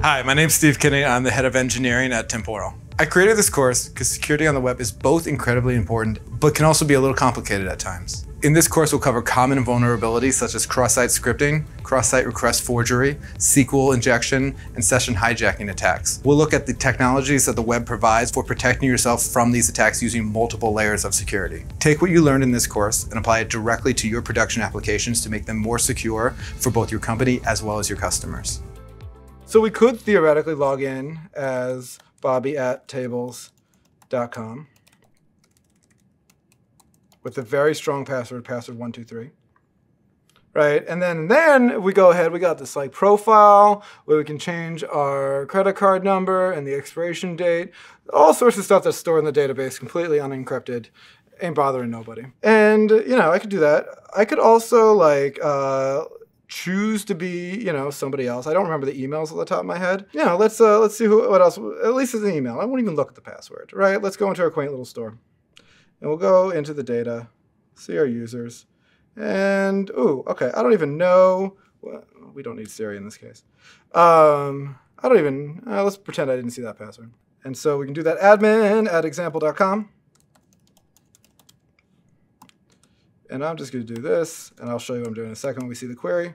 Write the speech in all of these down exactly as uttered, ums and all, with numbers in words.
Hi, my name's Steve Kinney. I'm the head of engineering at Temporal. I created this course because security on the web is both incredibly important, but can also be a little complicated at times. In this course, we'll cover common vulnerabilities such as cross-site scripting, cross-site request forgery, S Q L injection, and session hijacking attacks. We'll look at the technologies that the web provides for protecting yourself from these attacks using multiple layers of security. Take what you learned in this course and apply it directly to your production applications to make them more secure for both your company as well as your customers. So we could theoretically log in as Bobby at tables dot com with a very strong password, password one two three. Right, and then then we go ahead, we got this like profile where we can change our credit card number and the expiration date, all sorts of stuff that's stored in the database, completely unencrypted, ain't bothering nobody. And you know, I could do that. I could also like uh, choose to be, you know, somebody else. I don't remember the emails off the top of my head. You know, let's uh, let's see who, what else. At least it's an email. I won't even look at the password. Right? Let's go into our quaint little store, and we'll go into the data, see our users, and ooh, okay. I don't even know. Well, we don't need Siri in this case. Um, I don't even. Uh, let's pretend I didn't see that password. And so we can do that. Admin at example dot com. And I'm just going to do this, and I'll show you what I'm doing in a second when we see the query.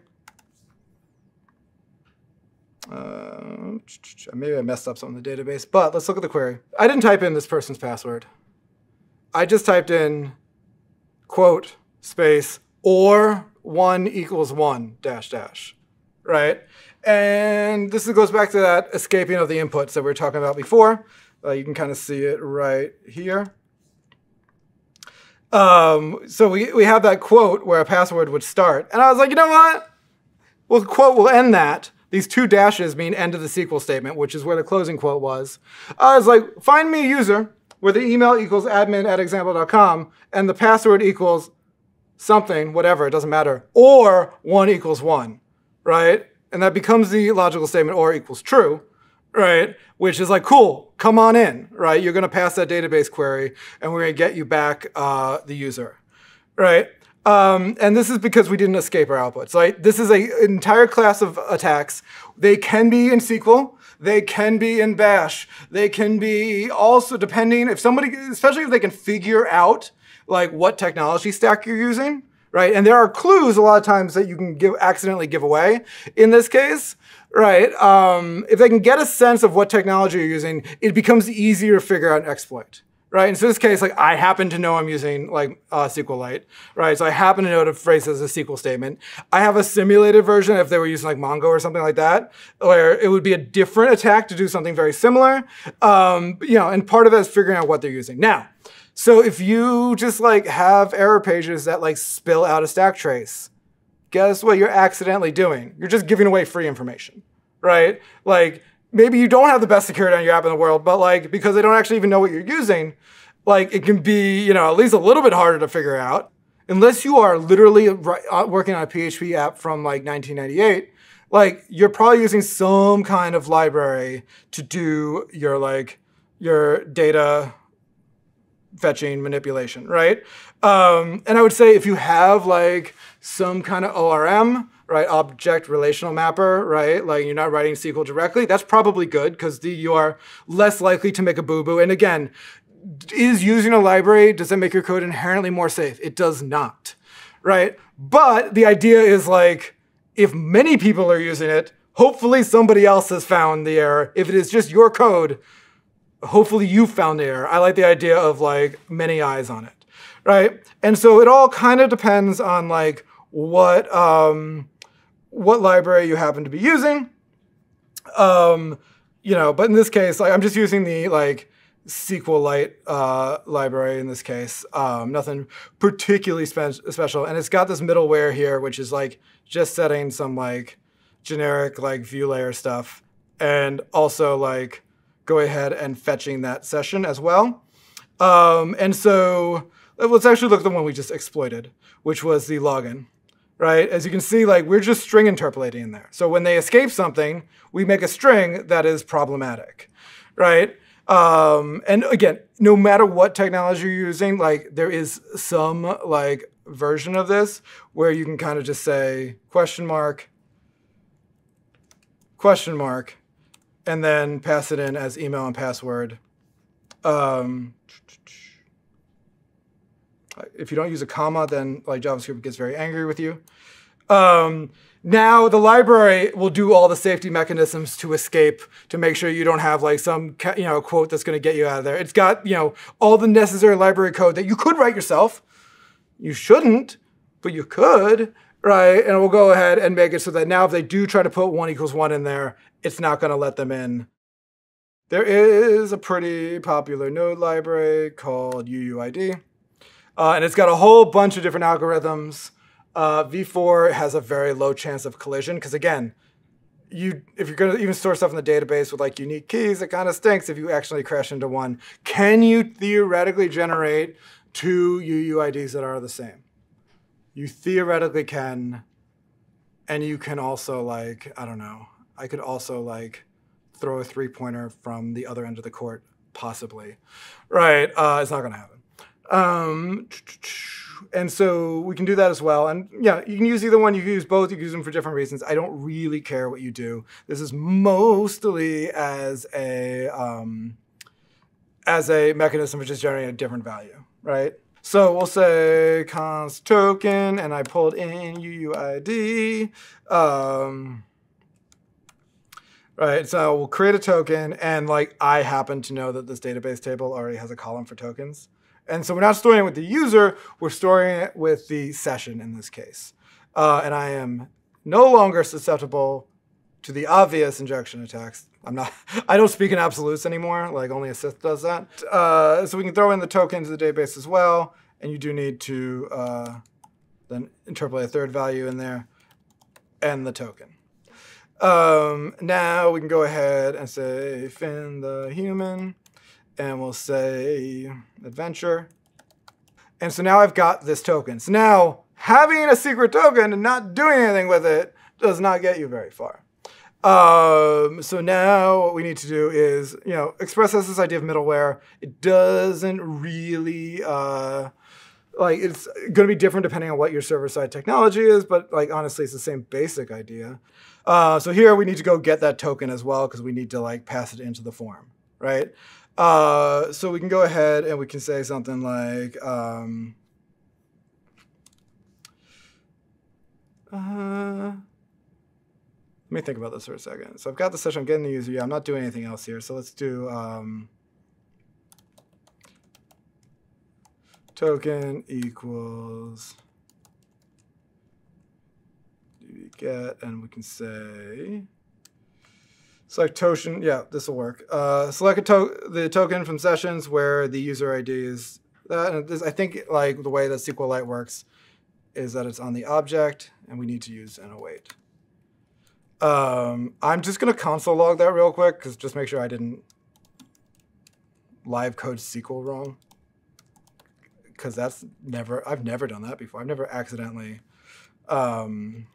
Uh, maybe I messed up something in the database, but let's look at the query. I didn't type in this person's password. I just typed in quote space or one equals one dash dash, right? And this goes back to that escaping of the inputs that we were talking about before. Uh, you can kind of see it right here. Um, so we, we have that quote where a password would start. And I was like, you know what? Well, the quote will end that. These two dashes mean end of the S Q L statement, which is where the closing quote was. I was like, find me a user where the email equals admin at example dot com and the password equals something, whatever, it doesn't matter, or one equals one, right? And that becomes the logical statement or equals true, right? Which is like, cool, come on in, right? You're gonna pass that database query and we're gonna get you back uh, the user, right? Um, and this is because we didn't escape our outputs, right? This is an entire class of attacks. They can be in S Q L, they can be in Bash, they can be also depending, if somebody, especially if they can figure out like what technology stack you're using, right? And there are clues a lot of times that you can give accidentally give away in this case, right? Um, if they can get a sense of what technology you're using, it becomes easier to figure out an exploit, right? And so in this case, like I happen to know I'm using like uh, SQLite, right? So I happen to know the phrase as a S Q L statement. I have a simulated version if they were using like Mongo or something like that, where it would be a different attack to do something very similar. Um, you know, and part of that is figuring out what they're using. Now, so if you just like have error pages that like spill out a stack trace, guess what you're accidentally doing? You're just giving away free information, right? Like maybe you don't have the best security on your app in the world, but like because they don't actually even know what you're using, like it can be, you know, at least a little bit harder to figure out. Unless you are literally working on a P H P app from like nineteen ninety-eight, like you're probably using some kind of library to do your like your data fetching manipulation, right? Um, and I would say if you have like some kind of O R M, right, object relational mapper, right, like you're not writing S Q L directly, that's probably good because you are less likely to make a boo-boo. And again, is using a library, does that make your code inherently more safe? It does not, right? But the idea is like, if many people are using it, hopefully somebody else has found the error. If it is just your code, hopefully you found the error. I like the idea of like many eyes on it, right? And so it all kind of depends on like what um, what library you happen to be using, um, you know. But in this case, like I'm just using the like SQLite uh, library in this case. Um, nothing particularly spe special, and it's got this middleware here, which is like just setting some like generic like view layer stuff, and also like go ahead and fetching that session as well. Um, and so let's actually look at the one we just exploited, which was the login, right? As you can see, like we're just string interpolating in there. So when they escape something, we make a string that is problematic, right? Um, and again, no matter what technology you're using, like there is some like version of this where you can kind of just say question mark, question mark, and then pass it in as email and password. Um, if you don't use a comma, then like JavaScript gets very angry with you. Um, now the library will do all the safety mechanisms to escape, to make sure you don't have like some you know quote that's going to get you out of there. It's got you know all the necessary library code that you could write yourself. You shouldn't, but you could, right? And we'll go ahead and make it so that now if they do try to put one equals one in there, it's not going to let them in. There is a pretty popular node library called U U I D, uh, and it's got a whole bunch of different algorithms. Uh, V four has a very low chance of collision because, again, you if you're going to even store stuff in the database with like unique keys, it kind of stinks if you actually crash into one. Can you theoretically generate two U U I Ds that are the same? You theoretically can, and you can also like, I don't know, I could also like throw a three-pointer from the other end of the court, possibly. Right, uh, it's not gonna happen. Um, and so we can do that as well. And yeah, you can use either one, you can use both, you can use them for different reasons. I don't really care what you do. This is mostly as a, um, as a mechanism for just generating a different value, right? So we'll say const token, and I pulled in U U I D. Um, right, so we'll create a token, and like I happen to know that this database table already has a column for tokens. And so we're not storing it with the user, we're storing it with the session in this case. Uh, and I am no longer susceptible to the obvious injection attacks. I'm not, I don't speak in absolutes anymore, like only Assist does that. Uh, so we can throw in the token to the database as well, and you do need to uh, then interpolate a third value in there, and the token. Um, now we can go ahead and say fin the human, and we'll say adventure. And so now I've got this token. So now having a secret token and not doing anything with it does not get you very far. Um, so now what we need to do is, you know, Express has this idea of middleware. It doesn't really, uh, like, it's going to be different depending on what your server-side technology is, but like, honestly, it's the same basic idea. Uh, so here we need to go get that token as well, because we need to like pass it into the form, right? Uh, so we can go ahead and we can say something like, um, uh, let me think about this for a second. So I've got the session, I'm getting the user. Yeah, I'm not doing anything else here. So let's do um, token equals get, and we can say select token. Yeah, this will work. Uh, select a to the token from sessions where the user I D is that. And this, I think like the way that SQLite works is that it's on the object, and we need to use an await. Um, I'm just going to console log that real quick, because just make sure I didn't live code S Q L wrong. Because that's never, I've never done that before. I've never accidentally. Um,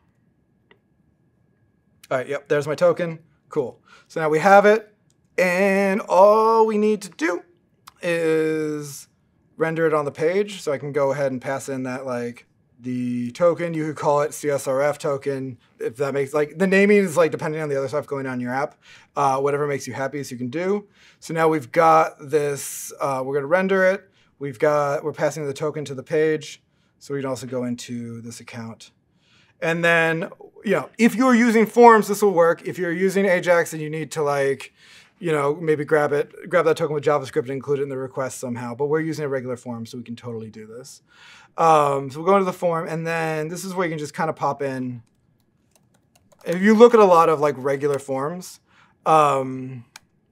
all right, yep, there's my token. Cool. So now we have it, and all we need to do is render it on the page. So I can go ahead and pass in that like the token. You could call it C S R F token, if that makes, like, the naming is like depending on the other stuff going on in your app. Uh, whatever makes you happiest you can do. So now we've got this, uh, we're gonna render it. We've got, we're passing the token to the page. So we can also go into this account. And then, you know, if you're using forms, this will work. If you're using Ajax and you need to like, you know, maybe grab it, grab that token with JavaScript and include it in the request somehow. But we're using a regular form, so we can totally do this. Um, so we'll go into the form, and then this is where you can just kind of pop in. If you look at a lot of like regular forms, um,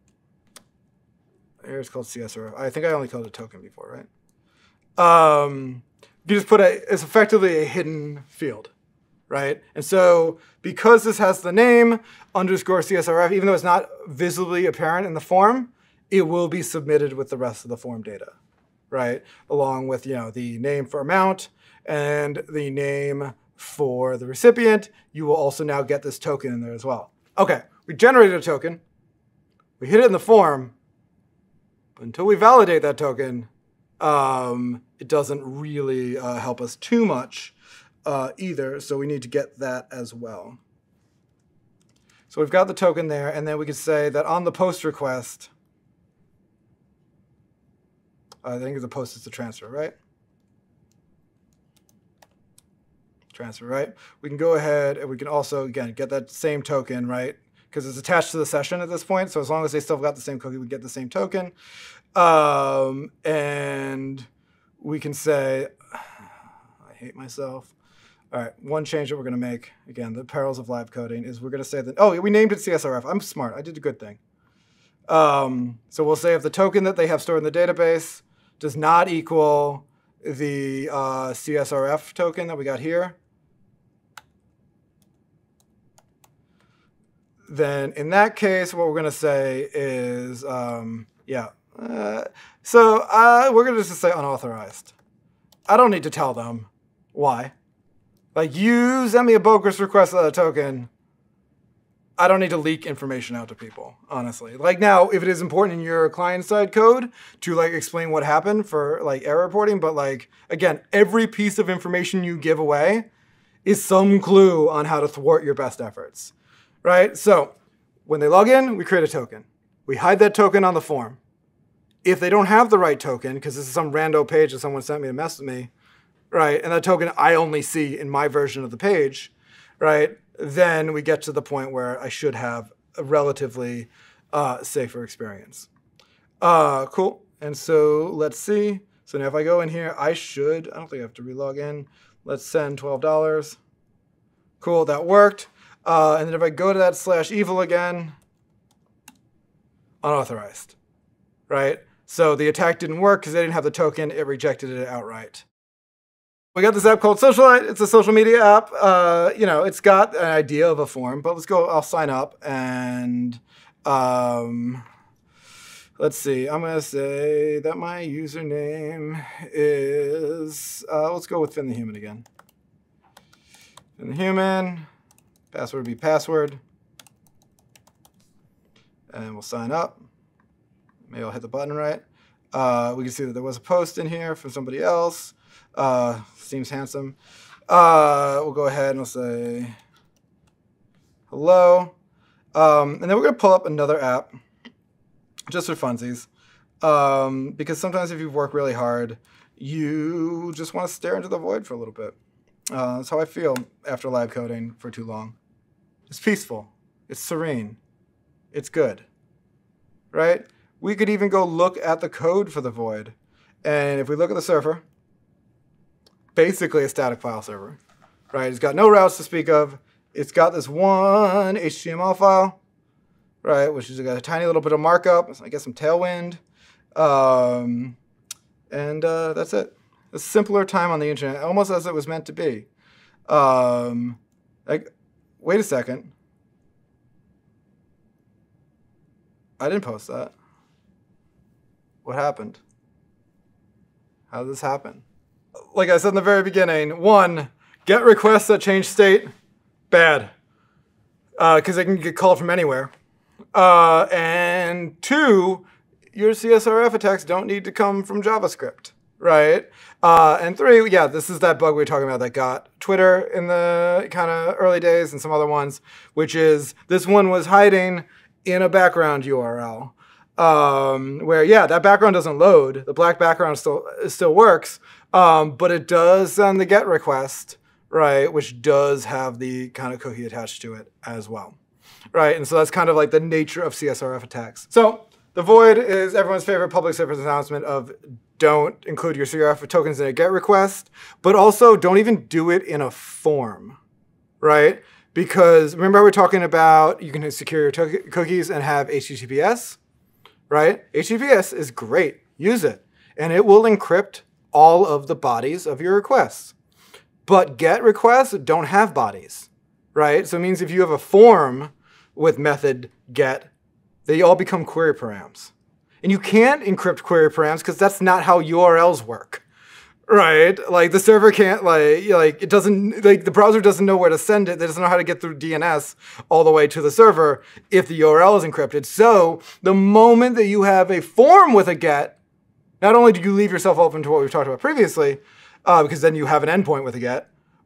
here it's called C S R F. I think I only called it a token before, right? Um, you just put a, it's effectively a hidden field, right? And so because this has the name underscore C S R F, even though it's not visibly apparent in the form, it will be submitted with the rest of the form data, right? Along with, you know, the name for amount and the name for the recipient. You will also now get this token in there as well. Okay, we generated a token. We hit it in the form. But until we validate that token, um, it doesn't really uh, help us too much uh, either. So we need to get that as well. So we've got the token there, and then we could say that on the post request, I think the post is the transfer, right? Transfer, right? We can go ahead and we can also, again, get that same token, right? Because it's attached to the session at this point. So as long as they still got the same cookie, we get the same token. Um, and we can say, I hate myself. All right, one change that we're going to make, again, the perils of live coding, is we're going to say that, oh, we named it C S R F. I'm smart. I did a good thing. Um, so we'll say if the token that they have stored in the database does not equal the uh, C S R F token that we got here, then in that case, what we're going to say is, um, yeah. Uh, so uh, we're going to just say unauthorized. I don't need to tell them why. Like, you send me a bogus request of a token. I don't need to leak information out to people, honestly. Like, now, if it is important in your client-side code to, like, explain what happened for, like, error reporting, but, like, again, every piece of information you give away is some clue on how to thwart your best efforts, right? So when they log in, we create a token. We hide that token on the form. If they don't have the right token, because this is some rando page that someone sent me to mess with me, right, and that token I only see in my version of the page, right, then we get to the point where I should have a relatively uh, safer experience. Uh, cool. And so let's see. So now if I go in here, I should, I don't think I have to relog in. Let's send twelve dollars. Cool, that worked. Uh, and then if I go to that slash evil again, unauthorized, right? So the attack didn't work because they didn't have the token. It rejected it outright. We got this app called Socialite. It's a social media app. Uh, you know, it's got an idea of a form, but let's go. I'll sign up and um, let's see. I'm gonna say that my username is. Uh, let's go with Finn the Human again. Finn the Human. Password would be password, and we'll sign up. Maybe I'll hit the button right. Uh, we can see that there was a post in here from somebody else. Uh, seems handsome. Uh, we'll go ahead and we'll say hello. Um, and then we're going to pull up another app just for funsies. Um, because sometimes if you work really hard, you just want to stare into the void for a little bit. Uh, that's how I feel after live coding for too long. It's peaceful. It's serene. It's good. Right? We could even go look at the code for the void. And if we look at the server, basically a static file server, right? It's got no routes to speak of. It's got this one H T M L file, right? Which has got a tiny little bit of markup. I guess some Tailwind. Um, and uh, that's it. A simpler time on the internet, almost as it was meant to be. Um, like, wait a second. I didn't post that. What happened? How did this happen? Like I said in the very beginning, one, get requests that change state, bad. Because uh, they can get called from anywhere. Uh, and two, your C S R F attacks don't need to come from JavaScript, right? Uh, and three, yeah, this is that bug we were talking about that got Twitter in the kind of early days and some other ones, which is this one was hiding in a background U R L. Um, where, yeah, that background doesn't load. The black background still still works, um, but it does send the GET request, right, which does have the kind of cookie attached to it as well, right? And so that's kind of like the nature of C S R F attacks. So the void is everyone's favorite public service announcement of don't include your C S R F tokens in a GET request, but also don't even do it in a form, right? Because remember we were talking about you can secure your cookies and have H T T P S? Right? H T T P S is great. Use it. And it will encrypt all of the bodies of your requests. But GET requests don't have bodies, right? So it means if you have a form with method GET, they all become query params. And you can't encrypt query params because that's not how U R Ls work, right? Like the server can't, like, like it doesn't, like the browser doesn't know where to send it. It doesn't know how to get through D N S all the way to the server if the U R L is encrypted. So the moment that you have a form with a GET, not only do you leave yourself open to what we've talked about previously, uh, because then you have an endpoint with a GET,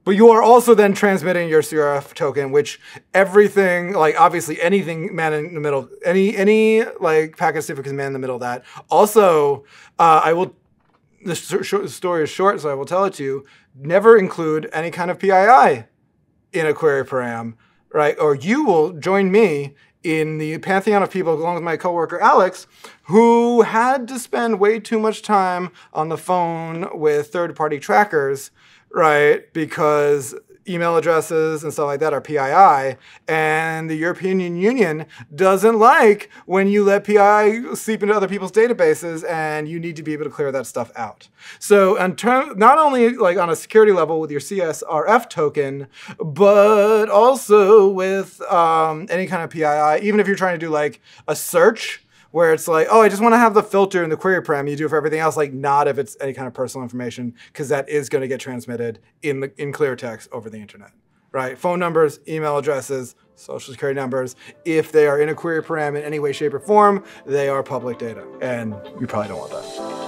But you are also then transmitting your C S R F token, which everything, like obviously anything man in the middle, any any like packet certificate is man in the middle of that. Also, uh, I will, the story is short, so I will tell it to you, never include any kind of P I I in a query param, right? Or you will join me in the pantheon of people, along with my coworker Alex, who had to spend way too much time on the phone with third-party trackers, right? Because email addresses and stuff like that are P I I, and the European Union doesn't like when you let P I I seep into other people's databases, and you need to be able to clear that stuff out. So in term, not only like on a security level with your C S R F token, but also with um, any kind of P I I, even if you're trying to do like a search, where it's like, oh, I just want to have the filter in the query param you do for everything else, like not if it's any kind of personal information, because that is going to get transmitted in the in clear text over the internet, right? Phone numbers, email addresses, social security numbers, if they are in a query param in any way, shape, or form, they are public data, and you probably don't want that.